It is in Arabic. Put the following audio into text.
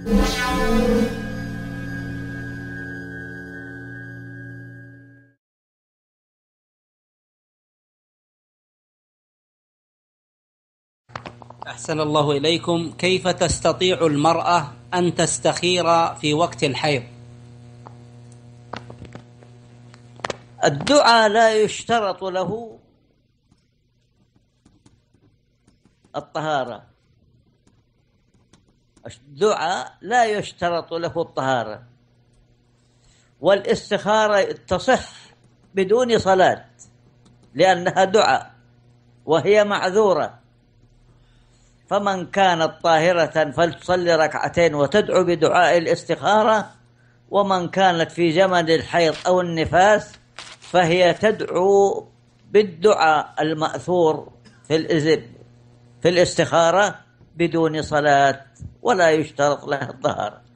أحسن الله إليكم. كيف تستطيع المرأة أن تستخير في وقت الحيض؟ الدعاء لا يشترط له الطهارة. الدعاء لا يشترط له الطهارة، والاستخارة تصح بدون صلاة لأنها دعاء وهي معذورة. فمن كانت طاهرة فلتصلي ركعتين وتدعو بدعاء الاستخارة، ومن كانت في زمن الحيض أو النفاس فهي تدعو بالدعاء المأثور في الاستخارة بدون صلاة ولا يشترط لها الطهارة.